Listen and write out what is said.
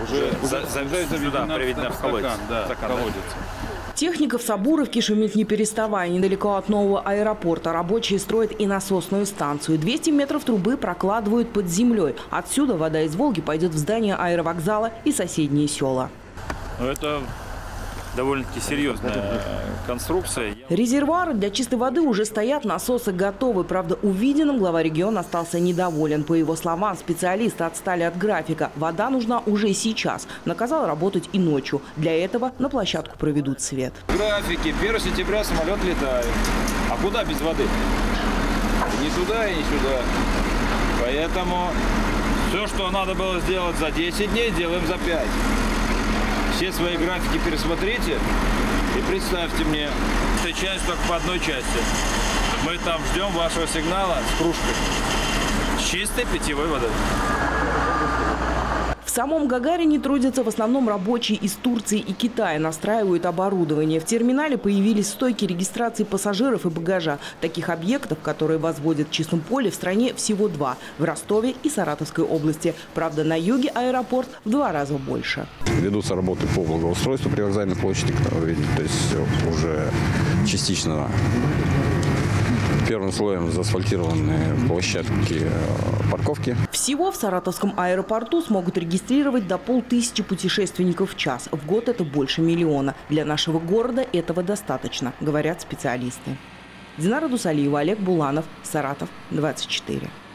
Уже сюда приведена в колодец. колодец. Техника в Сабуровке шумит не переставая. Недалеко от нового аэропорта рабочие строят и насосную станцию. 200 метров трубы прокладывают под землей. Отсюда вода из Волги пойдет в здание аэровокзала и соседние села. Это довольно-таки серьезная конструкция. Резервуары для чистой воды уже стоят, насосы готовы. Правда, увиденным глава региона остался недоволен. По его словам, специалисты отстали от графика. Вода нужна уже сейчас. Наказал работать и ночью. Для этого на площадку проведут свет. Графики. 1 сентября самолет летает. А куда без воды? Ни туда и ни сюда. Поэтому все, что надо было сделать за 10 дней, делаем за 5. Все свои графики пересмотрите и представьте мне. Встречаемся только по одной части. Мы там ждем вашего сигнала с кружкой. С чистой питьевой водой. В самом Гагарине трудятся в основном рабочие из Турции и Китая, настраивают оборудование. В терминале появились стойки регистрации пассажиров и багажа. Таких объектов, которые возводят в чистом поле, в стране всего 2 – в Ростове и Саратовской области. Правда, на юге аэропорт в 2 раза больше. Ведутся работы по благоустройству привокзальной площади, как вы видите, то есть уже частично первым слоем заасфальтированы площадки парковки. Всего в Саратовском аэропорту смогут регистрировать до 500 путешественников в час. В год это больше 1 миллиона. Для нашего города этого достаточно, говорят специалисты. Динара Дусалиева, Олег Буланов, Саратов, 24.